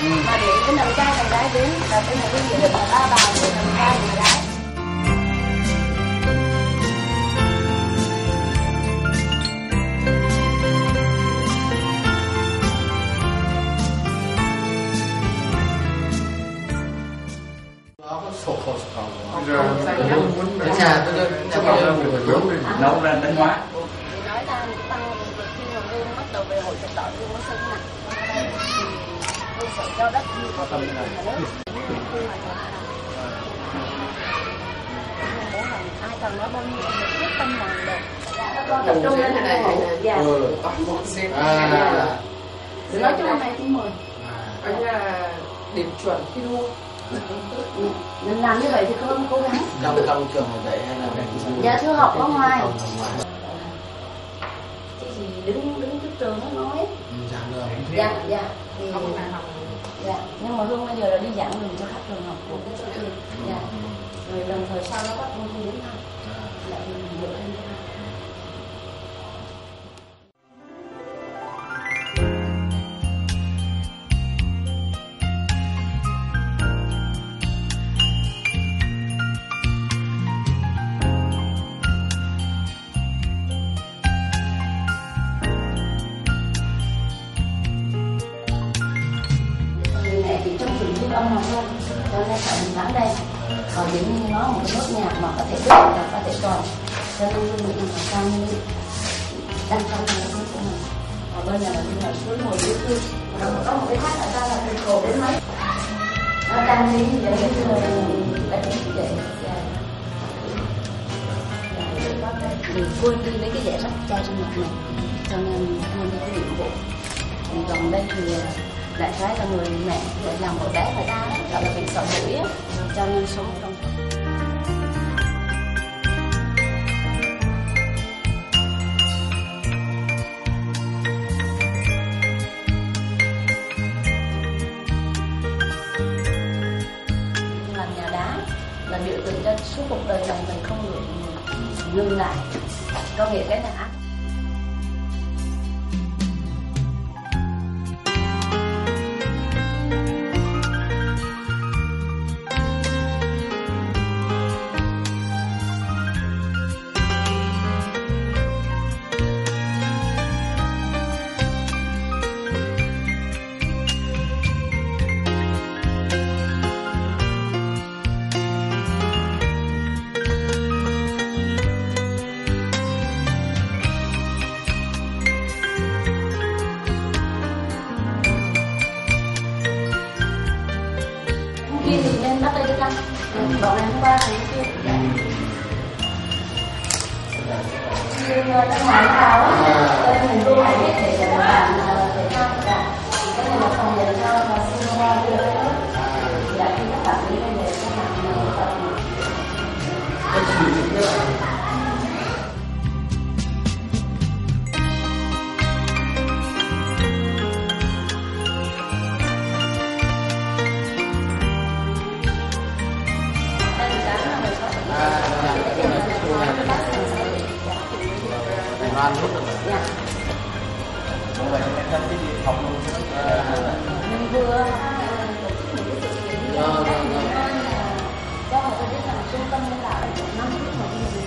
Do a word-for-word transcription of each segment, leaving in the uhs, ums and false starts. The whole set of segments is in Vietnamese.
mà để cái nằm trai thằng gái đến là cái này cái dự định là ba bà của nằm trai thằng gái. Nấu ra đánh hóa. Nói ra tăng khi mà lương bắt đầu về hội trật đỏ lương nó sưng nè. Tôi sẽ cho đất như có tâm này. Ai cần nói bao nhiêu mình quyết tâm làm được. Con tập trung lên này này. Dạ. Nói chung này cũng mười. Anh là điểm chuẩn thi đua. Mình làm như vậy thì con cố gắng. Trong trong trường hợp vậy hay là dạ thưa học có ngoài. Cái gì đứng đứng trước trường nó nói. Dạ dạ. Thì, dạ nhưng mà Hương bây giờ là đi giảng đường cho các trường học của cái số tiền. Dạ. Rồi đồng thời sau đó bắt công ty đến thăm. Lại mình dựa lên thăm. Âm mà thôi, cho nên phải mình bán đây. Còn nếu như nó một cái nốt nhạc mà có thể đứt và có thể còn, cho nên tôi nghĩ là sao như đang trong cái nốt của mình. Và bây giờ là mình ở suối ngồi dưới tư, có một cái hát ở ta là từ cổ đến mấy. Nó đang đi như vậy như là đánh như vậy. Mình quên đi lấy cái vẻ rất chai trong mặt này, cho nên quên đi cái nhiệm vụ. Còn đây thì đại khái là người mẹ để làm một bé người ta đó, gọi là bệnh sởi mũi á, cho nên sống trong làm nhà đá là biểu tượng cho suốt cuộc đời này mình không được ngừng lại, có nghĩa cái là ác. Kia thì nên bắt đây cho con. Bọn này hôm qua thì kia. Nhưng ta ngoài sao á, cho nên mình luôn phải biết để làm thể thao cả. Cái này là phòng dành cho mà sinh hoa đưa tới đó. Dạ khi các bạn nghĩ về các bạn tập. Ăn hết rồi. Dạ. Không phải em thân cái gì học luôn. Mình vừa tổ chức một cái sự kiện như thế này cho người ta biết rằng trung tâm nhân đạo ở Quảng Nam lúc mà đi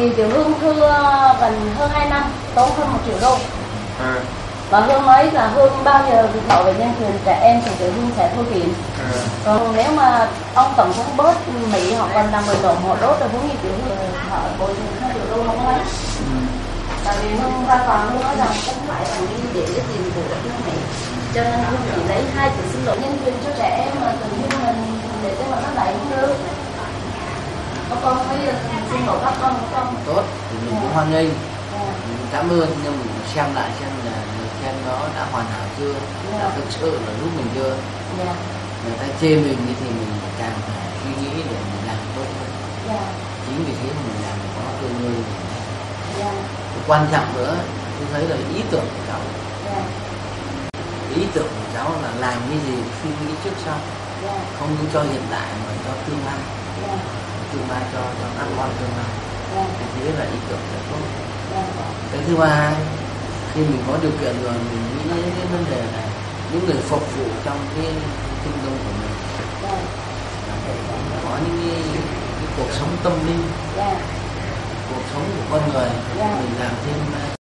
vì Tiểu Hương thưa gần hơn hai năm, tốn hơn một triệu đô. À. Và Hương nói là Hương bao giờ bảo vệ nhân quyền trẻ em thì Tiểu Hương sẽ thôi kiện. À. Còn nếu mà ông tổng thống bớt Mỹ hoặc là làm người nộp họ đốt rồi muốn như Tiểu Hương họ bồi thường hai triệu đô không có lấy. Ừ. Tại vì Hương ra tòa Hương nói rằng không phải là đi để cái tiền của đất nước Mỹ, cho nên Hương chỉ lấy hai chữ xin lỗi nhân quyền cho trẻ em mà tự nhiên mình để cho mà nó lại không được. Các con thấy xin lỗi các con của con. Tốt thì mình cũng hoan nghênh, Yeah. mình cũng cảm ơn, nhưng mình cũng xem lại xem là người khen đó đã hoàn hảo chưa, đã thực sự là giúp mình chưa. Yeah. Người ta chê mình thì mình càng phải suy nghĩ để mình làm tốt hơn. Yeah. Chính vì thế mà mình làm có cơ ngơi. Yeah. Quan trọng nữa tôi thấy là ý tưởng của cháu, Yeah. ý tưởng của cháu là làm cái gì suy nghĩ trước sau, Yeah. không những cho hiện tại mà cho tương lai, Yeah. tương lai cho cho các con tương lai. Yeah. Thì thế là ý tưởng rất tốt. Yeah. Cái thứ ba, khi mình có điều kiện rồi mình nghĩ đến cái vấn đề này, những người phục vụ trong cái trung tâm của mình Yeah. có những cái, cái cuộc sống tâm linh, Yeah. cuộc sống của con người, Yeah. mình làm thêm